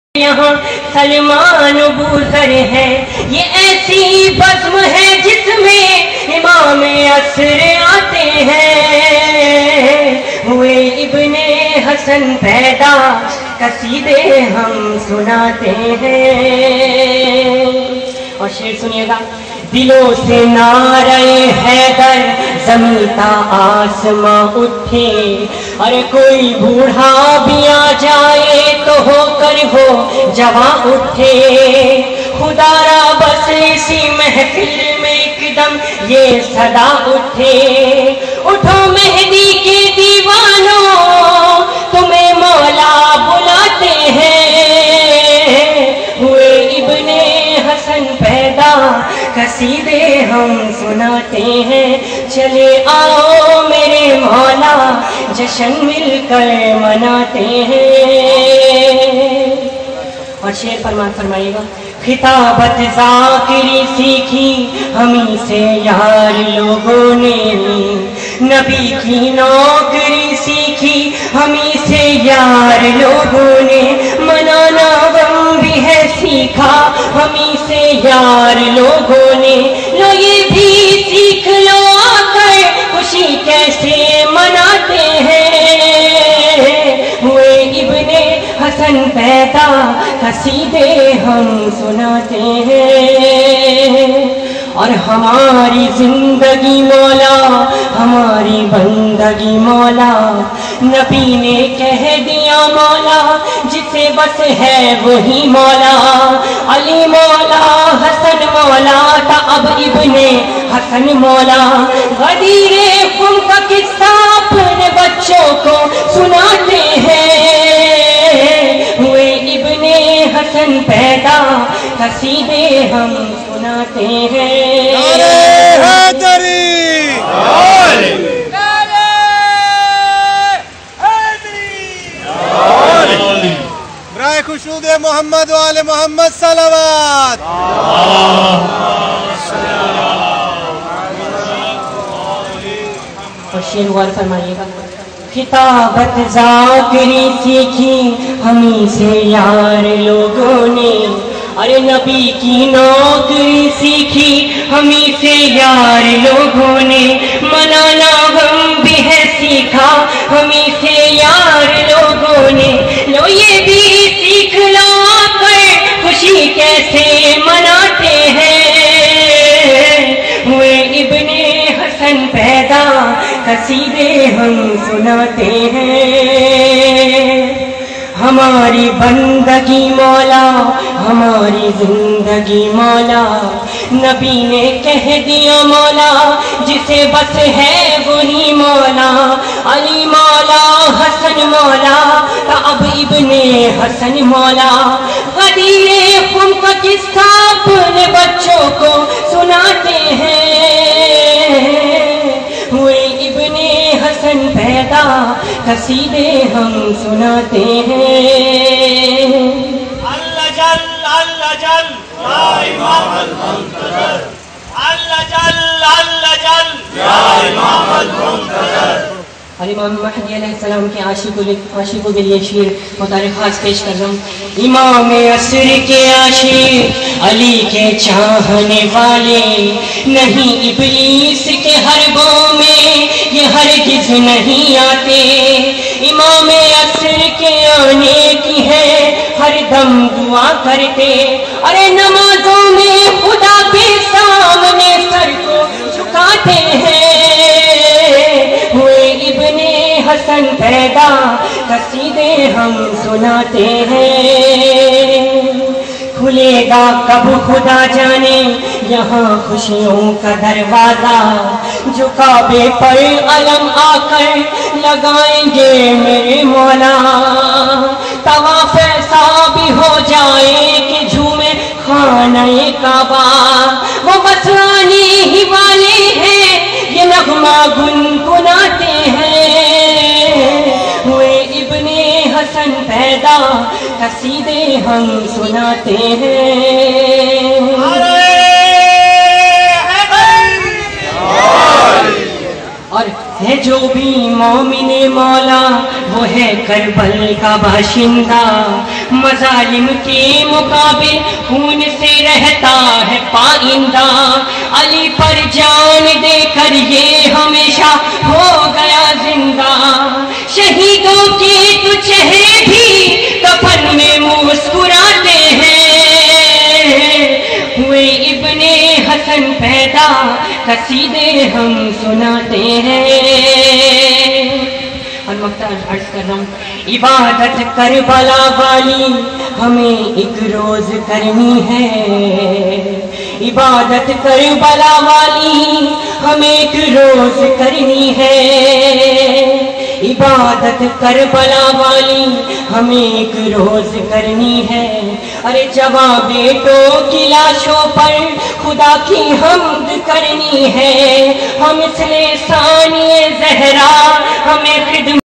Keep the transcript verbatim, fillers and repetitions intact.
یہاں سلمان بوذر ہے، یہ ایسی بزم ہے جس میں امام عصر آتے ہیں، ہوئے ابن حسن پیدا قصیدے ہم سناتے ہیں۔ اور شعر سنیے گا، دلوں سے نعرہ حیدر زمین تا آسماں اٹھے، اور کوئی بوڑھا بھی آ جائے تو ہو کر ہو جوان اٹھے، خدا را بس اسی محفل میں ایک دم یہ صدا اٹھے، اٹھو مہدی کے دیوانوں تمہیں مولا بلاتے ہیں، ہوئے ابن حسن پیدا قصیدے ہم سناتے ہیں، چلے آؤ میرے مولا جشن مل کر مناتے ہیں۔ اور شعر فرمان فرمائیے گا، خطابت ذاکری سیکھی ہمیں سے یار لوگوں نے، نبی کی نوکری سیکھی ہمیں سے یار لوگوں نے، منانا غم بھی ہے سیکھا ہمیں سے یار لوگوں نے، لو یہ بھی سیکھ لو آ کر خوشی کیسے مناتے ہیں، ہوئے ابن حسن پیدا قصیدے ہم سناتے ہیں۔ اور ہماری زندگی مولا ہماری بندگی مولا، نبی نے کہہ دیا مولا جسے بس ہے وہی مولا، علی مولا حسن مولا تھا اب ابن حسن مولا، غدیر خم کا قصہ اپنے بچوں کو سناتے ہیں، ہوئے ابن حسن پیدا قصیدے ہم سناتے ہیں۔ نعرہ حیدری، برائے خشنود محمد و آل محمد صلوات۔ اور شعر غور فرمائیے گا، خطابت ذاکری سیکھی ہمیں سے یار لوگوں نے، ارے نبی کی نوکری سیکھی ہمیں سے یار لوگوں نے، منانا غم بھی ہے سیکھا ہمیں سے یار لوگوں نے، لو یہ بھی سیکھ لو آ کر خوشی کیسے مناتے ہیں، ہوئے ابن حسن پیدا قصیدے ہم سناتے ہیں۔ ہماری بندگی مولا ہماری زندگی مولا، نبی نے کہہ دیا مولا جسے بس ہے وہی مولا، علی مولا حسن مولا تا اب ابن حسن مولا، غدیر خم کا قصہ اپنے بچوں کو سناتے ہیں، ہوئے ابن حسن پیدا قصیدے ہم سناتے ہیں۔ اللہ جل اللہ جل یا امام المنتظر، اللہ جل اللہ جل یا امام المنتظر۔ اور امام مہدی علیہ السلام کے عاشقوں کے لیے شعر مطالع خاص پیش کر رہا ہوں۔ امام عصر کے عاشق علی کے چاہنے والے، نہیں ابلیس کے حربوں میں یہ ہرگز نہیں آتے، امام عصر کے آنے کی ہے ہر دم دعا کرتے، ارے نمازوں میں خدا کے سامنے سر کو جھکاتے ہیں، ہوئے ابن حسن پیدا قصیدے ہم سناتے ہیں۔ کھلے گا کب خدا جانے یہاں خوشیوں کا دروازہ، جو کعبے پر علم آ کر لگائیں گے میرے مولا، طواف ایسا بھی ہو جائے کہ جھومے خانہ کعبہ، وہ بس آنے ہی والے ہیں یہ نغمہ گنگناتے ہیں، ہوئے ابن حسن پیدا قصیدے ہم سناتے ہیں۔ اور ہے جو بھی مومن مولا وہ ہے کربل کا باشندہ، مظالم کے مقابل خون سے رہتا ہے پائندہ، علی پر جان دے کر یہ ہمیشہ ہو گیا زندہ، شہیدوں کے تو چہرے بھی کفن میں مسکراتے ہیں، ہوئے ابن حسن پیدا قصیدے ہم سناتے ہیں۔ اور مقطع عرض کر رہا ہوں، عبادت کربلا والی ہمیں ایک روز کرنی ہے، عبادت کربلا والی ہمیں ایک روز کرنی ہے، عبادت کربلا والی ہمیں ایک روز کرنی ہے، ارے جواں بیٹوں کی لاشوں پر خدا کی حمد کرنی ہے، ہم اس نے ثانی زہرا ہمیں خدمت